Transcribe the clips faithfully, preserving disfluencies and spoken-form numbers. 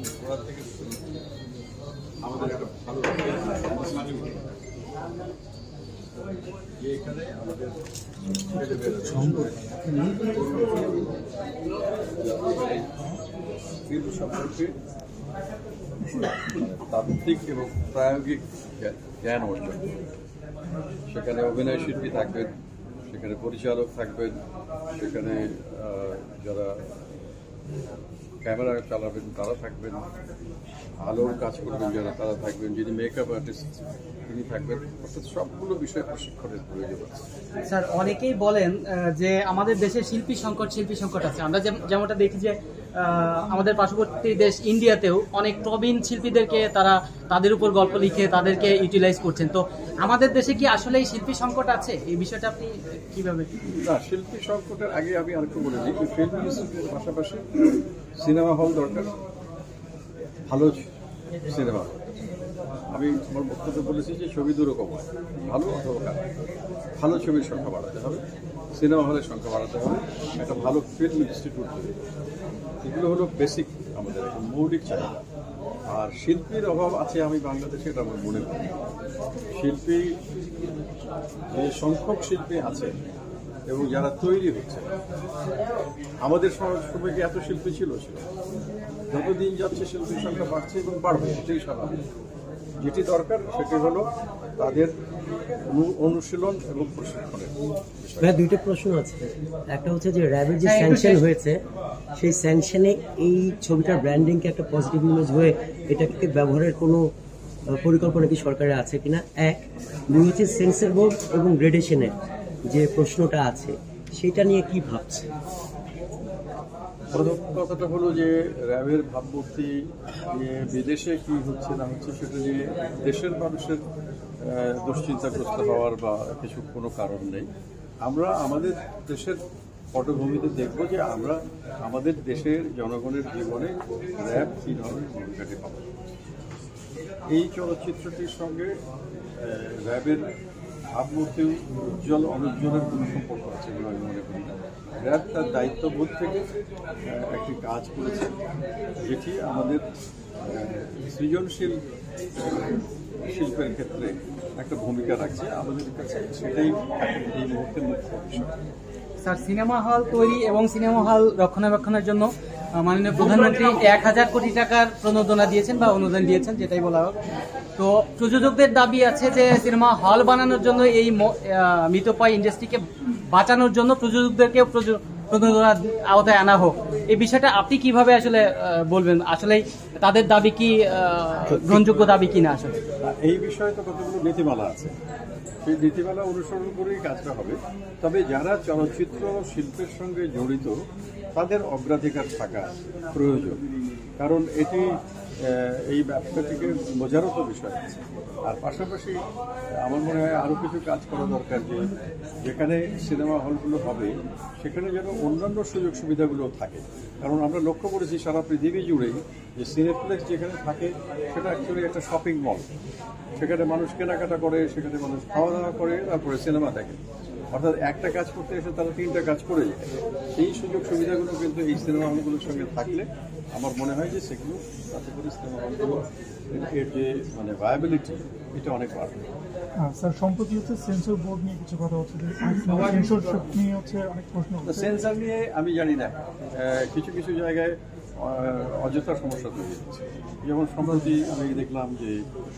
গোড়া থেকে আমাদের একটা ভালো যে এখানে আমাদের ফিল্ম সম্পর্কে তাত্ত্বিক এবং প্রায়োগিক জ্ঞান অর্জন, সেখানে অভিনয় শিল্পী থাকবেন, সেখানে পরিচালক থাকবেন, সেখানে যারা ক্যামেরা চালাবেন তারা থাকবেন, আলোর কাজ করবেন যারা তারা থাকবেন, যিনি মেকআপ আর্টিস্ট তিনি থাকবেন, অর্থাৎ সবগুলো বিষয় প্রশিক্ষণের প্রয়োজন আছে। স্যার, অনেকেই বলেন যে আমাদের দেশে শিল্পী সংকট শিল্পী সংকট আছে। আমরা যেমনটা দেখি যে আমাদের পার্শ্ববর্তী দেশ ইন্ডিয়াতেও অনেক প্রবীণ শিল্পীদেরকে তারা তাদের উপর গল্প লিখে তাদেরকে ইউটিলাইজ করছেন। তো আমাদের দেশে কি আসলে এই শিল্পী সংকট আছে? এই বিষয়টা আপনি কিভাবে? না, শিল্পী সংকটের আগে আমি আরেকটু বলে দিই, ফিল্ম ইন্ডাস্ট্রির পাশাপাশি সিনেমা হল দরকার, ভালো সিনেমা। আমি আমার বক্তব্যে বলেছি যে ছবি দুরকম হয়, ভালো অথবা খারাপ। ভালো ছবির সংখ্যা বাড়াতে হবে, সিনেমা হলের সংখ্যা বাড়াতে হবে, একটা ভালো ফিল্ম ইনস্টিটিউট তৈরি করতে হবে। এগুলো হলো বেসিক আমাদের একটা মৌলিক চাহিদা। আর শিল্পীর অভাব আছে আমি বাংলাদেশে, এটা আমার মনে করি। শিল্পী, যে সংখ্যক শিল্পী আছে এবং যারা তৈরি হচ্ছে, আমাদের সময় কি এত শিল্পী ছিল ছিল যতদিন যাচ্ছে শিল্পীর সংখ্যা বাড়ছে এবং বাড়বে, এটাই স্বাভাবিক। যেটি দরকার সেটি হলো তাদের অনুশীলন এবং প্রশিক্ষণের। দুইটা প্রশ্ন আছে। একটা হচ্ছে যে র্যাবের যে স্যাংশন হয়েছে, সেই স্যাংশনে এই ছবিটার ব্র্যান্ডিংকে একটা পজিটিভ ইমেজ হয়ে এটাকে ব্যবহারের কোনো পরিকল্পনা কি সরকারের আছে কিনা? এক। দুই হচ্ছে সেন্সর বোর্ড এবং গ্রেডেশনের যে প্রশ্নটা আছে, সেটা নিয়ে কি ভাবছে? প্রথম কথাটা হলো যে র্যাবের ভাবমূর্তি নিয়ে বিদেশে কি হচ্ছে না হচ্ছে সেটা নিয়ে দেশের মানুষের দুশ্চিন্তাগ্রস্ত হওয়ার বা কিছু কোনো কারণ নেই। আমরা আমাদের দেশের পটভূমিতে দেখব যে আমরা আমাদের দেশের জনগণের জীবনে র্যাব কী ধরনের ভূমিকাটি পালন করছে। এই চলচ্চিত্রটির সঙ্গে র্যাবের ভাবমূর্তি উজ্জ্বল অনুজ্জ্বলের কোনো সম্পর্ক আছে বলে আমি মনে করি না। র্যাব তার দায়িত্ববোধ থেকে একটি কাজ করেছে, যেটি আমাদের সৃজনশীল শিল্পের ক্ষেত্রে একটা ভূমিকা রাখছে। আমাদের কাছে সেটাই এই মুহূর্তে মুখ্য বিষয়। স্যার, সিনেমা হল তৈরি এবং সিনেমা হল রক্ষণাবেক্ষণের জন্য মাননীয় প্রধানমন্ত্রী এক হাজার কোটি টাকার প্রণোদনা দিয়েছেন বা অনুদান দিয়েছেন, যেটাই বলা হোক। তো প্রযোজকদের দাবি আছে যে সিনেমা হল বানানোর জন্য, এই মৃতপ্রায় ইন্ডাস্ট্রিকে বাঁচানোর জন্য প্রযোজকদেরকে প্রণোদনার আওতায় আনা হোক। এই বিষয়টা আপনি কিভাবে আসলে বলবেন? আসলে তাদের দাবি কি গ্রহণযোগ্য দাবি কিনা? আসলে এই বিষয়ে তো কতগুলো নীতিমালা আছে, সেই নীতিমালা অনুসরণ করেই কাজটা হবে। তবে যারা চলচ্চিত্র শিল্পের সঙ্গে জড়িত তাদের অগ্রাধিকার থাকা প্রয়োজন, কারণ এটি এই ব্যবসাটিকে বোঝারও তো বিষয় আছে। আর পাশাপাশি আমার মনে হয় আরও কিছু কাজ করা দরকার, যে যেখানে সিনেমা হলগুলো হবে সেখানে যেন অন্যান্য সুযোগ সুবিধাগুলো থাকে। কারণ আমরা লক্ষ্য করেছি সারা পৃথিবী জুড়েই যে সিনেপ্লেক্স যেখানে থাকে সেটা অ্যাকচুয়ালি একটা শপিং মল। সেখানে মানুষ কেনাকাটা করে, সেখানে মানুষ খাওয়া দাওয়া করে, তারপরে সিনেমা দেখে। অর্থাৎ একটা কাজ করতে এসে তারা তিনটা কাজ করে যায়। সেই সুযোগ সুবিধাগুলো কিন্তু এই সিনেমা হলগুলোর সঙ্গে থাকলে আমার মনে হয় যে সেগুলো তাতে করে সিনেমা হলগুলো এর যে মানে ভায়াবিলিটি এটা অনেক বাড়বে। স্যার, সম্প্রতি হচ্ছে সেন্সর বোর্ড নিয়ে কিছু কথা হচ্ছে, সেন্সরশিপ নিয়ে হচ্ছে অনেক প্রশ্ন। সেন্সর নিয়ে আমি জানি না, কিছু কিছু জায়গায় অযথা সমস্যা তৈরি হচ্ছে। যেমন সম্প্রতি আমি দেখলাম যে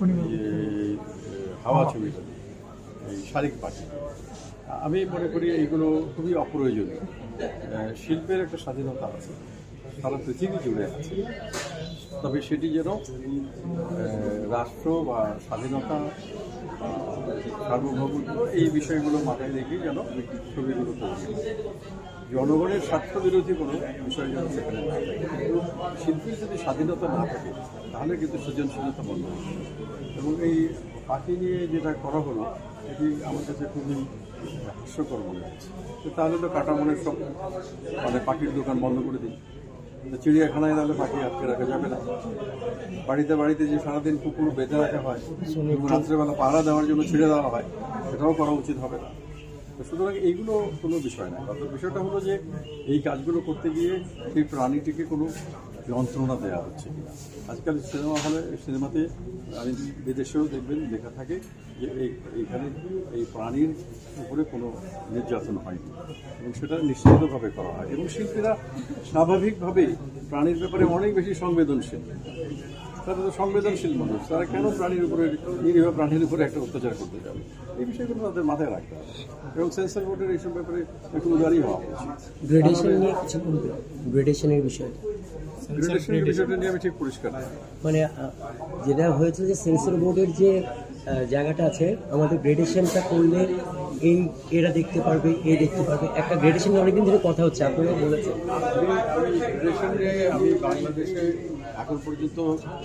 হাওয়া ছবিটা, এই শালিক পাখি, আমি মনে করি এইগুলো খুবই অপ্রয়োজনীয়। শিল্পের একটা স্বাধীনতা আছে, সারা পৃথিবী জুড়ে আছে, তবে সেটি যেন রাষ্ট্র বা স্বাধীনতা, সার্বভৌমত্ব এই বিষয়গুলো মাথায় রেখে যেন ছবিগুলো তৈরি হয়। জনগণের স্বার্থ বিরোধী কোনো বিষয় যেন সেখানে না থাকে। কিন্তু শিল্পীর যদি স্বাধীনতা না থাকে তাহলে কিন্তু সৃজনশীলতা বন্ধ হবে। এবং এই পাখি নিয়ে যেটা করা হলো এটি আমার কাছে খুবই হাস্যকর মনে হচ্ছে। তো তাহলে তো কাটামনের সব মানে পাখির দোকান বন্ধ করে দিই, চিড়িয়াখানায় তাহলে পাখি আটকে রাখা যাবে না। বাড়িতে বাড়িতে যে সারাদিন কুকুর বেঁধে রাখা হয়, রাত্রেবেলা পাহারা দেওয়ার জন্য ছেড়ে দেওয়া হয়, সেটাও করা উচিত হবে না। সুতরাং এইগুলো কোনো বিষয় না। অর্থাৎ বিষয়টা হলো যে এই কাজগুলো করতে গিয়ে সেই প্রাণীটিকে কোনো যন্ত্রণা দেওয়া হচ্ছে কিনা। আজকাল সিনেমা হলে সিনেমাতে আমি বিদেশেও দেখবেন লেখা থাকে যে এই এইখানে এই প্রাণীর উপরে কোনো নির্যাতন হয়নি এবং সেটা নিশ্চিতভাবে করা হয়। এবং শিল্পীরা স্বাভাবিকভাবেই প্রাণীর ব্যাপারে অনেক বেশি সংবেদনশীল। তারা তো সংবেদনশীল মানুষ, তারা কেন প্রাণীর উপরে নিরীহ প্রাণীর উপরে একটা অত্যাচার করতে যাবে? এই বিষয়গুলো তাদের মাথায় রাখতে হবে এবং সেন্সর বোর্ডের এইসব ব্যাপারে একটু উদারই হওয়া উচিত। গ্রেডেশন নিয়ে কিছু বলবে, গ্রেডেশনের বিষয়টা গ্রেডেশনের বিষয়টা নিয়ে আমি ঠিক পরিষ্কার না। মানে আহ, যেটা হয়েছে যে সেন্সর বোর্ডের যে আহ, জায়গাটা আছে, আমাদের গ্রেডেশনটা করলে এই এরা দেখতে পারবে, এ দেখতে পারবে, একটা গ্রেডেশন অনেকদিন ধরে কথা হচ্ছে, আপনারা বলেছেন। গ্রেডেশন নিয়ে আমি বাংলাদেশে এখন পর্যন্ত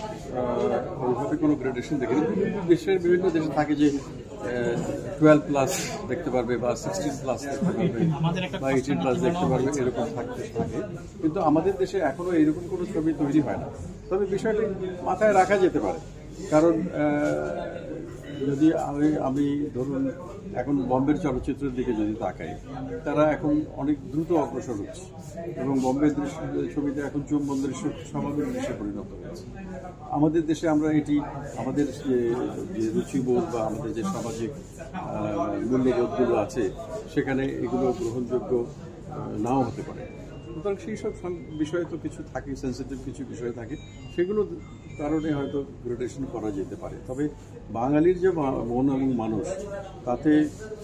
ওইভাবে কোনো গ্রেডেশন দেখিনি। বিভিন্ন দেশের বিভিন্ন দেশে থাকে যে টুয়েলভ প্লাস দেখতে পারবে বা সিক্সটিন প্লাস দেখতে পারবে বা এইটিন প্লাস দেখতে পারবে, এরকম থাকতে থাকে। কিন্তু আমাদের দেশে এখনো এইরকম কোনো ছবি তৈরি হয় না। তবে বিষয়টি মাথায় রাখা যেতে পারে, কারণ যদি আমি আমি ধরুন এখন বম্বের চলচ্চিত্রের দিকে যদি তাকাই, তারা এখন অনেক দ্রুত অগ্রসর হচ্ছে এবং বম্বের দৃশ্য ছবিতে এখন চুম্বন দৃশ্য স্বাভাবিক দৃশ্যে পরিণত হয়েছে। আমাদের দেশে আমরা এটি আমাদের যে রুচিবোধ বা আমাদের যে সামাজিক মূল্যবোধগুলো আছে সেখানে এগুলো গ্রহণযোগ্য নাও হতে পারে। সুতরাং সেই সব বিষয়ে তো কিছু থাকে, সেন্সিটিভ কিছু বিষয় থাকে, সেগুলো কারণে হয়তো গ্রেডেশন করা যেতে পারে। তবে বাঙালির যে মন এবং মানুষ, তাতে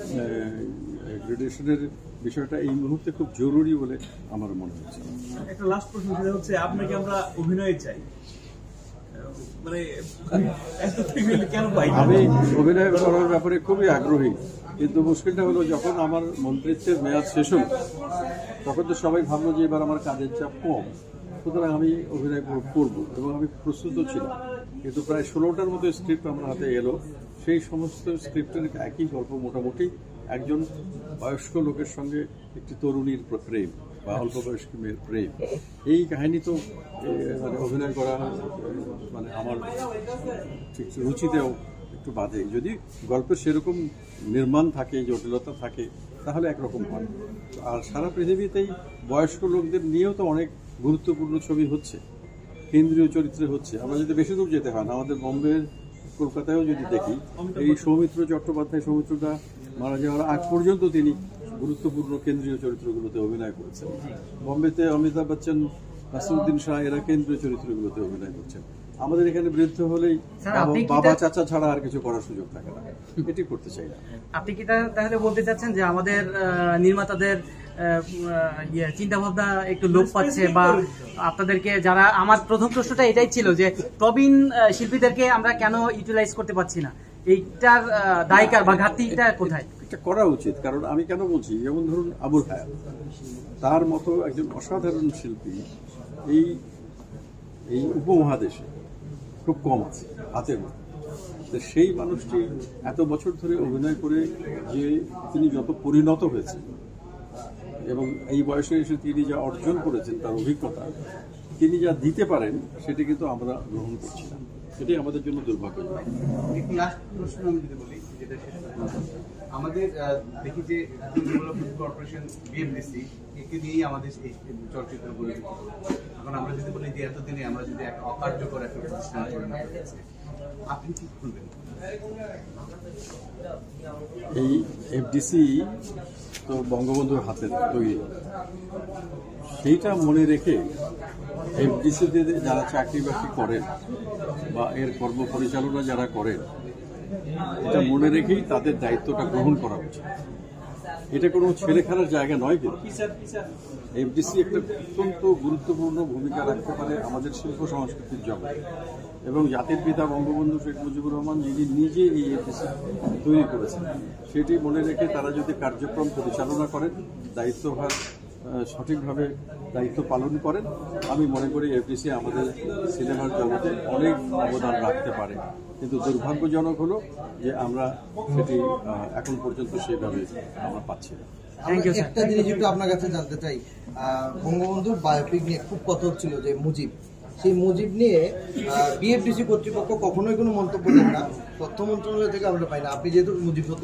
গ্রেডেশনের বিষয়টা এই মুহূর্তে খুব জরুরি বলে আমার মনে হচ্ছে। একটা লাস্ট প্রশ্ন সেটা হচ্ছে, আপনাকে আমরা অভিনয় চাই, মানে কেন পাই? আমি অভিনয় করার ব্যাপারে খুবই আগ্রহী, কিন্তু মুশকিলটা হলো যখন আমার মন্ত্রিত্বের মেয়াদ শেষ হল তখন তো সবাই ভাবলো যে এবার আমার কাজের চাপ কম, সুতরাং আমি অভিনয় করব এবং আমি প্রস্তুত ছিলাম। কিন্তু প্রায় ষোলোটার মতো স্ক্রিপ্ট আমার হাতে এলো। সেই সমস্ত স্ক্রিপ্টের একই গল্প, মোটামুটি একজন বয়স্ক লোকের সঙ্গে একটি তরুণীর প্রেম বা অল্প বয়স্ক মেয়ের প্রেম। এই কাহিনী তো মানে অভিনয় করা মানে আমার ঠিক রুচিতেও একটু বাধে। যদি গল্পের সেরকম নির্মাণ থাকে, জটিলতা থাকে, তাহলে একরকম হয়। আর সারা পৃথিবীতেই বয়স্ক লোকদের নিয়েও তো অনেক গুরুত্বপূর্ণ ছবি হচ্ছে, কেন্দ্রীয় চরিত্রে হচ্ছে। আমরা যদি বেশি দূর যেতে হয় না, আমাদের বম্বে কলকাতায়ও যদি দেখি, এই সৌমিত্র চট্টোপাধ্যায়, সৌমিত্রটা মারা যাওয়ার আগ পর্যন্ত তিনি গুরুত্বপূর্ণ কেন্দ্রীয় চরিত্রগুলোতে অভিনয় করেছেন। বম্বেতে অমিতাভ বচ্চন, নাসিরুদ্দিন শাহ এরা কেন্দ্রীয় চরিত্রগুলোতে অভিনয় করছেন। আমাদের এখানে বৃদ্ধ হলেই বাবা চাচা ছাড়া আর কিছু করার সুযোগ থাকে না, এটি করতে চাই না। আপনি কি তাহলে বলতে চাচ্ছেন যে আমাদের নির্মাতাদের চিন্তা ভাবনা একটু লোপ পাচ্ছে, বা আপনাদেরকে যারা, আমার প্রথম প্রশ্নটা এটাই ছিল যে প্রবীণ শিল্পীদেরকে আমরা কেন ইউটিলাইজ করতে পারছি না, এইটার দায়কার বা ঘাটতিটা কোথায়? এটা করা উচিত, কারণ আমি কেন বলছি, যেমন ধরুন আবুল হায়াত, তার মতো একজন অসাধারণ শিল্পী এই এই উপমহাদেশে খুব কম আছে, হাতের মতো। সেই মানুষটি এত বছর ধরে অভিনয় করে যে তিনি যত পরিণত হয়েছেন এবং এই বয়সে এসে তিনি যা অর্জন করেছেন, তার অভিজ্ঞতা, তিনি যা দিতে পারেন, সেটি কিন্তু আমরা গ্রহণ করছি না। এটাই আমাদের জন্য দুর্ভাগ্যজনক। একটি লাস্ট প্রশ্ন আমি যদি বলি, যেটা আমাদের দেখি যে কর্পোরেশন বিএফডিসি একে নিয়েই আমাদের এই চলচ্চিত্র পরিচিত। এখন আমরা যদি বলি যে এতদিনে আমরা যদি একটা অকার্যকর একটা প্রতিষ্ঠান পরিণত হয়েছে, আপনি কি করবেন? এই এফডিসি তো বঙ্গবন্ধুর হাতে তৈরি, সেইটা মনে রেখে এফডিসিতে যারা চাকরি বাকরি করেন বা এর কর্ম পরিচালনা যারা করেন, এটা মনে রেখেই তাদের দায়িত্বটা গ্রহণ করা উচিত। এটা কোনো ছেলে খেলার জায়গা নয়, কিন্তু এফডিসি একটা অত্যন্ত গুরুত্বপূর্ণ ভূমিকা রাখতে পারে আমাদের শিল্প সংস্কৃতির জগতে। এবং জাতির পিতা বঙ্গবন্ধু শেখ মুজিবুর রহমান যিনি নিজে এই এফডিসি তৈরি করেছেন, সেটি মনে রেখে তারা যদি কার্যক্রম পরিচালনা করেন, দায়িত্বভার সঠিকভাবে দায়িত্ব পালন করেন, আমি মনে করি এফডিসি আমাদের সিনেমার জগতে অনেক অবদান রাখতে পারে। কিন্তু দুর্ভাগ্যজনক হলো যে আমরা সেটি এখন পর্যন্ত সেভাবে আমরা পাচ্ছি না। একটা জিনিস একটু আপনার কাছে জানতে চাই, বঙ্গবন্ধুর বায়োপিক নিয়ে খুব কথা হচ্ছিল যে মুজিব, সেই মুজিব নিয়ে বিএফডিসি কর্তৃপক্ষ কখনোই কোনো মন্তব্য দেন না, তথ্য মন্ত্রণালয় থেকে আমরা পাই না। আপনি যেহেতু মুজিব